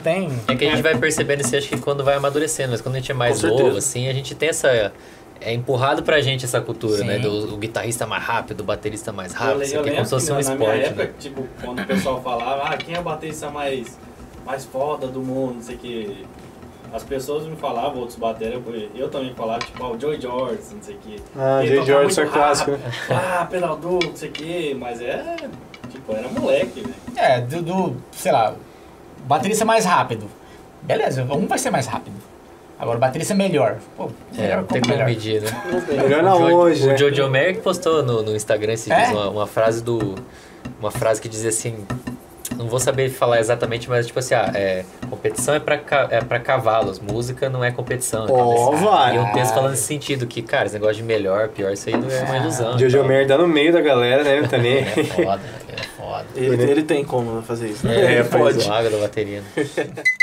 tem... É que a gente vai percebendo isso, acho que quando vai amadurecendo, mas quando a gente é mais novo, assim, a gente tem essa... É empurrado pra gente essa cultura, né? Do guitarrista mais rápido, o baterista mais rápido. Isso aqui é como se fosse um esporte, na minha época, né? tipo, quando o pessoal falava, quem é o baterista mais foda do mundo, não sei o que. As pessoas me falavam, outros bateram, eu também falava, tipo, o Joey George, não sei o que. Joey George, isso é clássico. Pedal duplo, não sei o que, mas tipo, era moleque, velho. Sei lá, baterista mais rápido. Beleza, um vai ser mais rápido. Agora, baterista melhor. Pô, melhor tem como medir, né? Melhor na hoje. O Jojo Merck postou no Instagram esses dias uma frase que dizia assim... Não vou saber falar exatamente, mas tipo assim, competição é pra cavalos, música não é competição. Vai. E um texto falando nesse sentido, que, cara, esse negócio de melhor, pior, isso aí não é uma ilusão. Jojo Merck tá no meio da galera, né? Não tá nem... É foda. Ele tem como fazer isso, né? Pode. Água da bateria. Né?